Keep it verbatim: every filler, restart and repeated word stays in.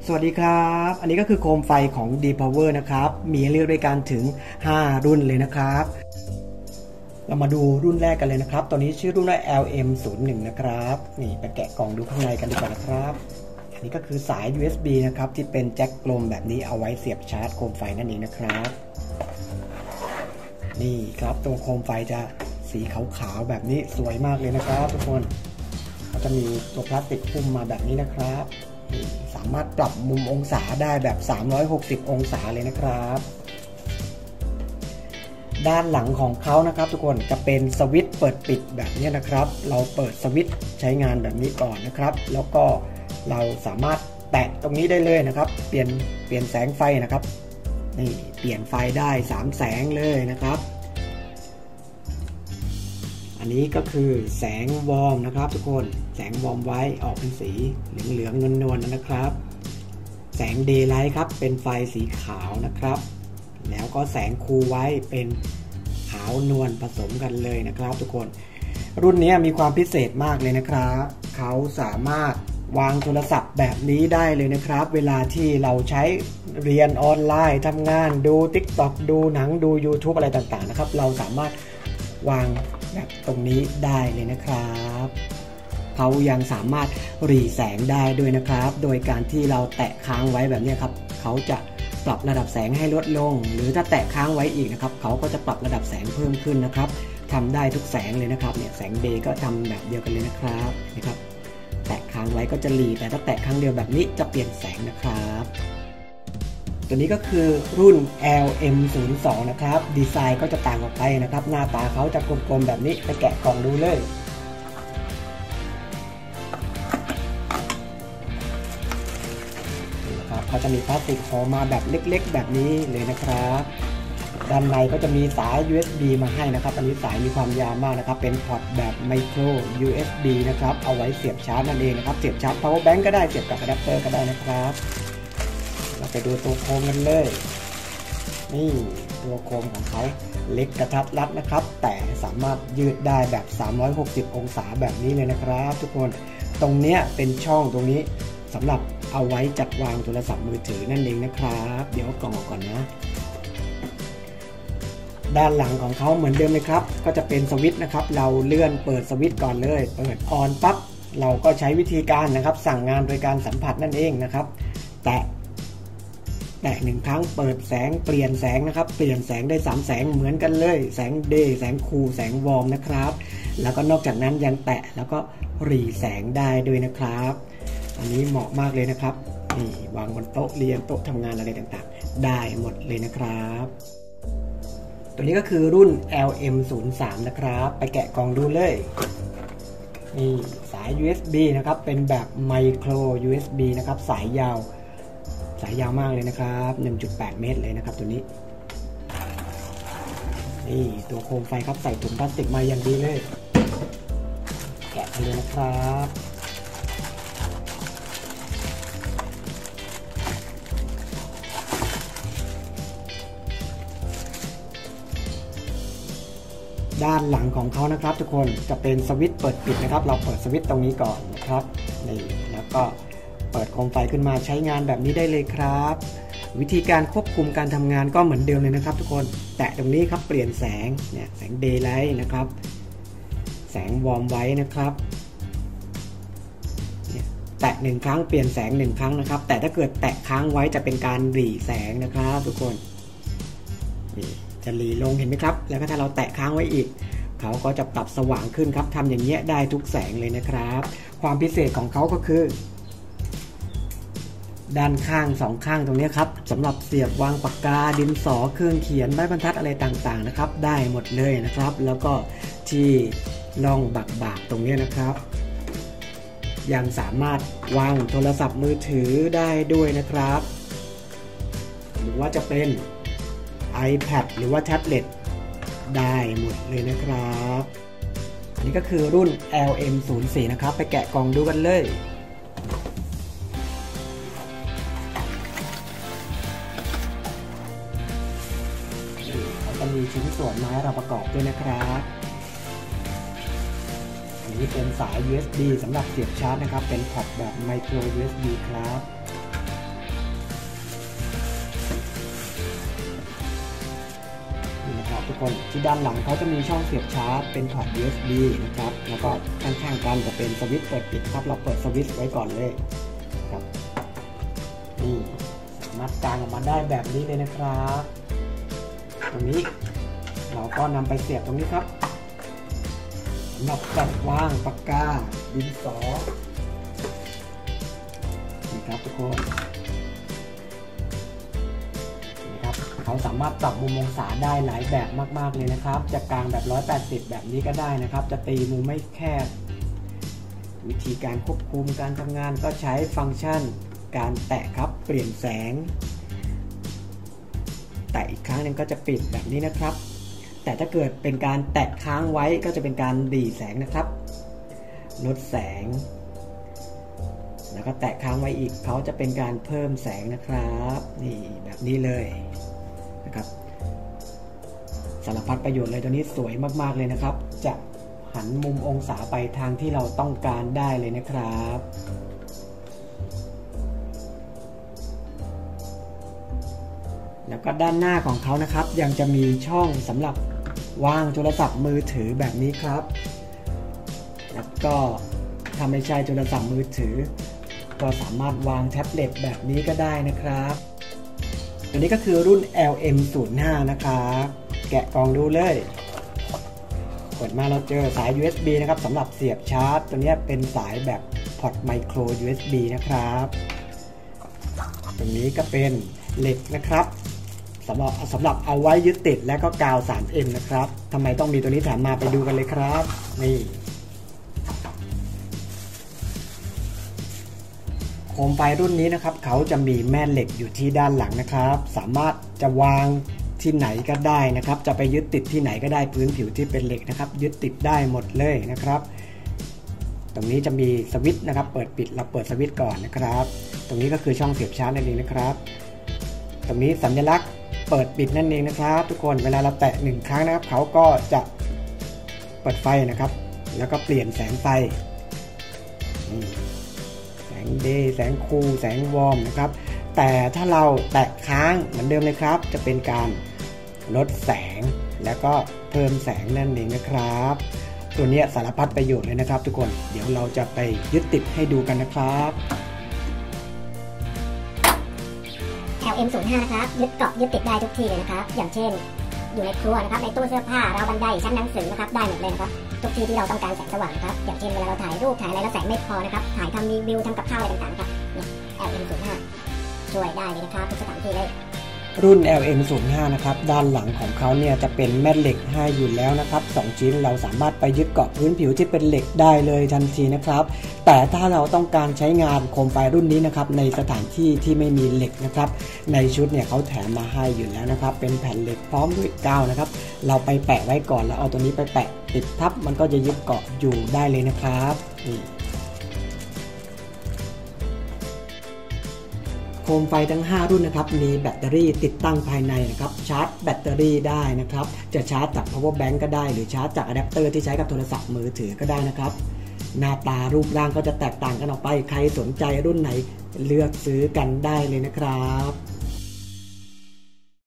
สวัสดีครับอันนี้ก็คือโคมไฟของ D-Power นะครับมีให้เลือกด้วยกันถึงห้ารุ่นเลยนะครับเรามาดูรุ่นแรกกันเลยนะครับตัวนี้ชื่อรุ่นว่า แอล เอ็ม ศูนย์ หนึ่ง นะครับนี่ไปแกะกล่องดูข้างในกันดีกว่านะครับอันนี้ก็คือสาย ยู เอส บี นะครับที่เป็นแจ็คกลมแบบนี้เอาไว้เสียบชาร์จโคมไฟนั่นเองนะครับนี่ครับตัวโคมไฟจะสีขาวๆแบบนี้สวยมากเลยนะครับทุกคนก็จะมีตัวพลาสติกหุ้มมาแบบนี้นะครับสามารถปรับมุมองศาได้แบบสามร้อยหกสิบองศาเลยนะครับด้านหลังของเขานะครับทุกคนจะเป็นสวิตช์เปิดปิดแบบนี้นะครับเราเปิดสวิตช์ใช้งานแบบนี้ก่อนนะครับแล้วก็เราสามารถแตะตรงนี้ได้เลยนะครับเปลี่ยนเปลี่ยนแสงไฟนะครับนี่เปลี่ยนไฟได้สามแสงเลยนะครับอันนี้ก็คือแสงวอร์มนะครับทุกคนแสงวอร์มไว้ออกเป็นสีเหลืองๆนวลๆนะครับแสงเดย์ไลท์ครับเป็นไฟสีขาวนะครับแล้วก็แสงคูลไว้เป็นขาวนวลผสมกันเลยนะครับทุกคนรุ่นนี้มีความพิเศษมากเลยนะครับเขาสามารถวางโทรศัพท์แบบนี้ได้เลยนะครับเวลาที่เราใช้เรียนออนไลน์ทำงานดู ติ๊กต็อก ดูหนังดู ยูทูบ อะไรต่างๆนะครับเราสามารถวางแบบตรงนี้ได้เลยนะครับเขายังสามารถหรี่แสงได้ด้วยนะครับโดยการที่เราแตะค้างไว้แบบนี้ครับเขาจะปรับระดับแสงให้ลดลงหรือถ้าแตะค้างไว้อีกนะครับเขาก็จะปรับระดับแสงเพิ่มขึ้นนะครับทำได้ทุกแสงเลยนะครับเนี่ยแสงเดย์ก็ทำแบบเดียวกันเลยนะครับนะครับแตะค้างไว้ก็จะหรี่แต่ถ้าแตะครั้งเดียวแบบนี้จะเปลี่ยนแสงนะครับตัวนี้ก็คือรุ่น แอล เอ็ม ศูนย์ สอง นะครับดีไซน์ก็จะต่างออกไปนะครับหน้าตาเขาจะกลมๆแบบนี้ไปแกะกล่องดูเลยนี่นะครับเขาจะมีพลาสติกห่อมาแบบเล็กๆแบบนี้เลยนะครับด้านในก็จะมีสาย ยู เอส บี มาให้นะครับอันนี้สายมีความยาวมากนะครับเป็นพอร์ตแบบไมโคร ยู เอส บี นะครับเอาไว้เสียบชาร์จนั่นเองนะครับเสียบชาร์จ power bank ก็ได้เสียบกับอะแดปเตอร์ก็ได้นะครับเราไปดูตัวโคมกันเลยนี่ตัวโคมของเขาเล็กกระทัดรัดนะครับแต่สามารถยืดได้แบบสามร้อยหกสิบองศาแบบนี้เลยนะครับทุกคนตรงนี้เป็นช่องตรงนี้สำหรับเอาไว้จัดวางโทรศัพท์มือถือนั่นเองนะครับเดี๋ยวกล่องออกก่อนนะด้านหลังของเขาเหมือนเดิมเลยครับก็จะเป็นสวิตช์นะครับเราเลื่อนเปิดสวิตช์ก่อนเลยเปิดออนปั๊บเราก็ใช้วิธีการนะครับสั่งงานโดยการสัมผัสนั่นเองนะครับแตะแตะหนึ่งครั้งเปิดแสงเปลี่ยนแสงนะครับเปลี่ยนแสงได้สามแสงเหมือนกันเลยแสงเดย์แสงคูลแสงวอร์มนะครับแล้วก็นอกจากนั้นยังแตะแล้วก็หรี่แสงได้ด้วยนะครับอันนี้เหมาะมากเลยนะครับนี่วางบนโต๊ะเรียนโต๊ะทำงานอะไรต่างๆได้หมดเลยนะครับตัวนี้ก็คือรุ่น แอล เอ็ม ศูนย์ สาม นะครับไปแกะกล่องดูเลยนี่สาย ยู เอส บี นะครับเป็นแบบไมโคร ยู เอส บี นะครับสายยาวสายยาวมากเลยนะครับ หนึ่งจุดแปด เมตรเลยนะครับตัวนี้นี่ตัวโคมไฟครับใส่ถุงพลาสติกมาอย่างดีเลยแกะกันเลยนะครับด้านหลังของเขานะครับทุกคนจะเป็นสวิตช์เปิดปิดนะครับเราเปิดสวิตช์ตรงนี้ก่อนนะครับนี่แล้วก็เปิดโคมไฟขึ้นมาใช้งานแบบนี้ได้เลยครับวิธีการควบคุมการทำงานก็เหมือนเดิมเลยนะครับทุกคนแตะตรงนี้ครับเปลี่ยนแสงเนี่ยแสงเดย์ไลท์นะครับแสงวอร์มไว้นะครับแตะหนึ่งครั้งเปลี่ยนแสงหนึ่งครั้งนะครับแต่ถ้าเกิดแตะค้างไว้จะเป็นการหรี่แสงนะครับทุกคนนี่จะหลีลงเห็นไหมครับแล้วก็ถ้าเราแตะค้างไว้อีกเขาก็จะปรับสว่างขึ้นครับทำอย่างเงี้ยได้ทุกแสงเลยนะครับความพิเศษของเขาก็คือด้านข้างสองข้างตรงนี้ครับสำหรับเสียบวางปากกาดินสอเครื่องเขียนไม้บรรทัดอะไรต่างๆนะครับได้หมดเลยนะครับแล้วก็ที่ร่องบักบากตรงนี้นะครับยังสามารถวางโทรศัพท์มือถือได้ด้วยนะครับหรือว่าจะเป็น iPad หรือว่าแท็บเล็ตได้หมดเลยนะครับอันนี้ก็คือรุ่น แอล เอ็ม ศูนย์ สี่ นะครับไปแกะกล่องดูกันเลยเขาจะมีชิ้นส่วนไม้เราประกอบด้วยนะครับอันนี้เป็นสาย ยู เอส บี สำหรับเสียบชาร์จนะครับเป็นพอร์ตแบบไมโคร ยู เอส บี ครับทุกคนที่ด้านหลังเขาจะมีช่องเสียบชาร์จเป็นพอร์ต ยู เอส บี นะครับแล้วก็ข้างๆกันจะเป็นสวิตช์เปิดปิดครับเราเปิดสวิตช์ไว้ก่อนเลยครับนี่สามารถกางออกมาได้แบบนี้เลยนะครับตรงนี้เราก็นำไปเสียบตรงนี้ครับสำหรับจัดวางปากกาดินสอนี่ครับทุกคนนี่ครับเขาสามารถปรับมุมองศาได้หลายแบบมากๆเลยนะครับจะกางแบบหนึ่งร้อยแปดสิบแบบนี้ก็ได้นะครับจะตีมุมไม่แคบวิธีการควบคุมการทำงานก็ใช้ฟังก์ชันการแตะครับเปลี่ยนแสงแตะอีกครั้งหนึ่งก็จะปิดแบบนี้นะครับแต่ถ้าเกิดเป็นการแตะค้างไว้ก็จะเป็นการดีแสงนะครับลดแสงแล้วก็แตะค้างไว้อีกเขาจะเป็นการเพิ่มแสงนะครับนี่แบบนี้เลยนะครับสารพัดประโยชน์เลยตัวนี้สวยมากๆเลยนะครับจะหันมุมองศาไปทางที่เราต้องการได้เลยนะครับแล้วก็ด้านหน้าของเขานะครับยังจะมีช่องสำหรับวางโทรศัพท์มือถือแบบนี้ครับแล้วก็ถ้าไม่ใช่โทรศัพท์มือถือก็สามารถวางแท็บเล็ตแบบนี้ก็ได้นะครับตัวนี้ก็คือรุ่น แอล เอ็ม ศูนย์ห้า นะครับแกะกล่องดูเลยเปิดมาเราเจอสาย ยู เอส บี นะครับสำหรับเสียบชาร์จตัวนี้เป็นสายแบบพอร์ตไมโคร ยู เอส บี นะครับตรงนี้ก็เป็นเหล็กนะครับสำหรับสำหรับเอาไว้ยึดติดและก็กาว ทรี เอ็ม นะครับทำไมต้องมีตัวนี้แถมมาไปดูกันเลยครับนี่โคมไฟรุ่นนี้นะครับเขาจะมีแม่เหล็กอยู่ที่ด้านหลังนะครับสามารถจะวางที่ไหนก็ได้นะครับจะไปยึดติดที่ไหนก็ได้พื้นผิวที่เป็นเหล็กนะครับยึดติดได้หมดเลยนะครับตรงนี้จะมีสวิตช์นะครับเปิดปิดเราเปิดสวิตช์ก่อนนะครับตรงนี้ก็คือช่องเสียบชาร์จนั่นเองนะครับตรงนี้สัญลักษณ์เปิดปิดนั่นเองนะครับทุกคนเวลาเราแตะหนึ่งครั้งนะครับเขาก็จะเปิดไฟนะครับแล้วก็เปลี่ยนแสงไฟแสงเดย์แสงคูลแสงวอร์มนะครับแต่ถ้าเราแตะค้างเหมือนเดิมเลยครับจะเป็นการลดแสงแล้วก็เพิ่มแสงนั่นเองนะครับตัวนี้สารพัดประโยชน์เลยนะครับทุกคนเดี๋ยวเราจะไปยึดติดให้ดูกันนะครับแอล เอ็ม ศูนย์ห้า นะครับยึดเกาะยึดติดได้ทุกที่เลยนะครับอย่างเช่นอยู่ในครัวนะครับในตู้เสื้อผ้าราวบันไดชั้นหนังสือนะครับได้หมดเลยนะครับทุกที่ที่เราต้องการแสงสว่างครับอย่างเช่นเวลาเราถ่ายรูปถ่ายอะไรแล้วแสงไม่พอนะครับถ่ายทำรีวิวทำกับข้าวอะไรต่างๆครับเนี่ย แอล เอ็ม ศูนย์ห้า ช่วยได้เลยนะครับทุกสถานที่เลยรุ่น แอล เอ็ม ศูนย์ห้า นะครับด้านหลังของเขาเนี่ยจะเป็นแม่เหล็กให้อยู่แล้วนะครับสองชิ้นเราสามารถไปยึดเกาะพื้นผิวที่เป็นเหล็กได้เลยทันทีนะครับแต่ถ้าเราต้องการใช้งานโคมไฟรุ่นนี้นะครับในสถานที่ที่ไม่มีเหล็กนะครับในชุดเนี่ยเขาแถมมาให้อยู่แล้วนะครับเป็นแผ่นเหล็กพร้อมด้วยกาวนะครับเราไปแปะไว้ก่อนแล้วเอาตัวนี้ไปแปะติดทับมันก็จะยึดเกาะอยู่ได้เลยนะครับนี่โคมไฟทั้งห้ารุ่นนะครับมีแบตเตอรี่ติดตั้งภายในนะครับชาร์จแบตเตอรี่ได้นะครับจะชาร์จจาก power bank ก็ได้หรือชาร์จจากอะแดปเตอร์ที่ใช้กับโทรศัพท์มือถือก็ได้นะครับหน้าตารูปร่างก็จะแตกต่างกันออกไปใครสนใจรุ่นไหนเลือกซื้อกันได้เลยนะครับ